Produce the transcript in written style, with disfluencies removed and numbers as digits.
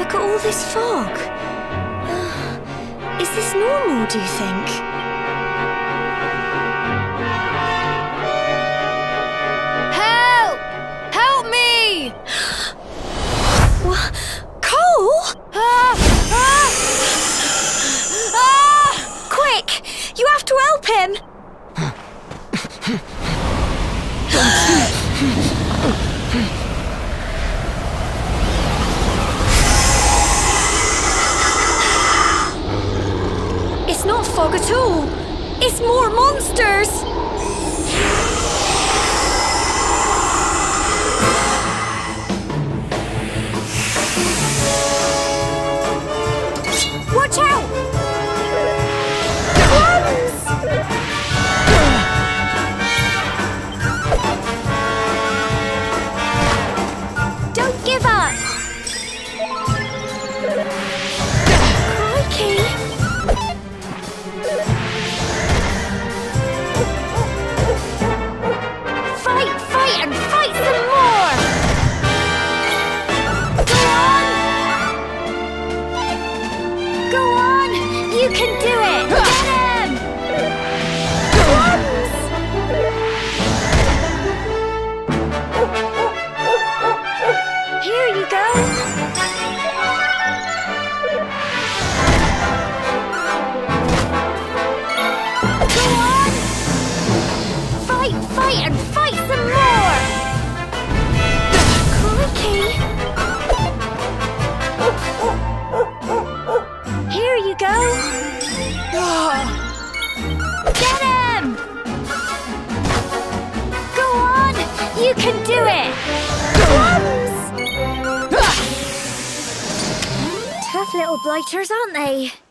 Look at all this fog. Is this normal, do you think? Help! Help me! What? Cole? Quick! You have to help him! It's not fog at all. It's more monsters. Watch out! Don't give up! Crikey! Fight and fight some more! Go on! You can do it! Get him! Here you go! Go on! Fight and fight some more! Crikey! Here you go! Get him! Go on! You can do it! Tough little blighters, aren't they?